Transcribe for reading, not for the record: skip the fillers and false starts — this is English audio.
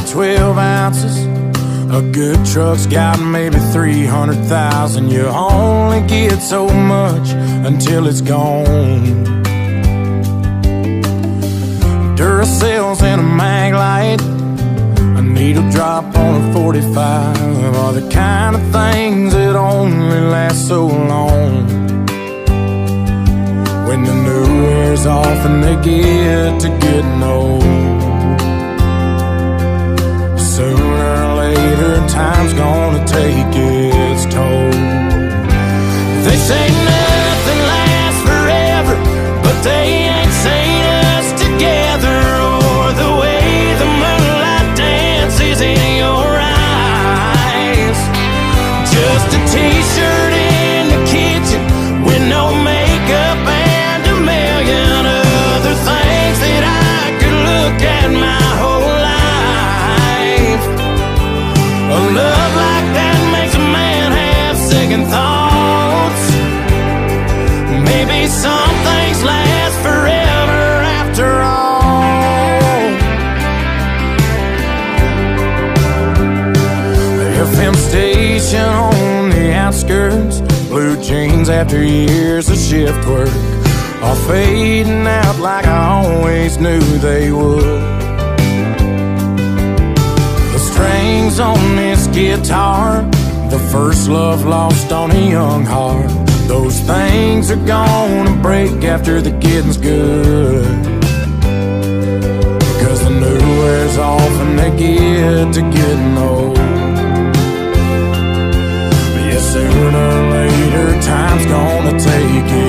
12 ounces. A good truck's got maybe 300,000. You only get so much until it's gone. Duracells and a mag light, a needle drop on a 45 are the kind of things that only last so long. When the new wears off and they get to getting old, sooner or later time's gonna take its toll. They say nothing lasts forever, but they ain't seen us together, or the way the moonlight dances in your eyes. Just a t-shirt in the kitchen with no makeup and a million other things that I could look at my whole life. A love like that makes a man have second thoughts. Maybe some things last forever after all. The FM station on the outskirts, blue jeans after years of shift work, all fading out like I always knew they would. The strings on this guitar, the first love lost on a young heart, those things are gonna break after the getting's good. Because the new wears off and they get to getting old. But yeah, sooner or later time's gonna take it